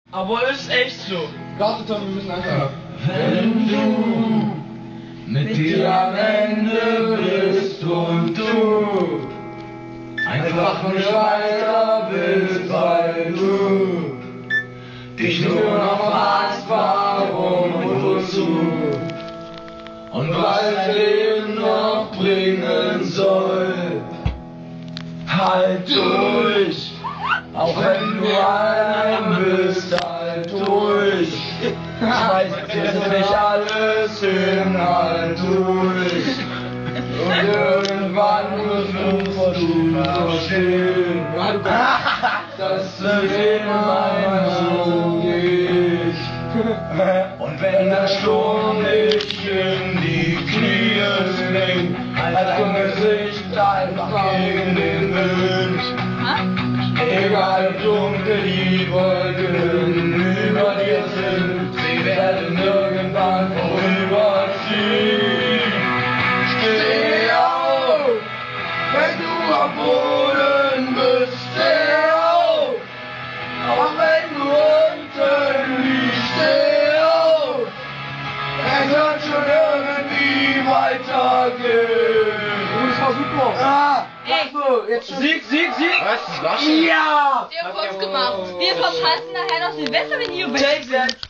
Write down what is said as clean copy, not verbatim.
Aber ist echt so. Warte, Tom, wir müssen einfach. Wenn du mit dir am Ende bist und du einfach nicht weiter willst, weil du dich nur noch fragst, warum und wozu und was dein Leben noch bringen soll. Halt durch, auch wenn du allein bist, halt durch. Schmeiß jetzt nicht alles hin, halt durch. Und irgendwann wirst du verstehen, dass das Leben einmal so geht. Und wenn der Sturm dich in die Knie zwingt, halt dein Gesicht einfach gegen den Wind. Egal wie dunkel die Wolken über dir sind, sie werden irgendwann vorüberziehen. Steh auf, wenn du am Boden bist, steh auf, auch wenn du unten liegst, steh auf, es wird schon irgendwie weitergehen. Das war super. Ah, Ey, Jetzt schon. Sieg! Was? Was? Ja! wir haben uns gemacht. Wir verpassen nachher noch Silvester mit Jubiläum.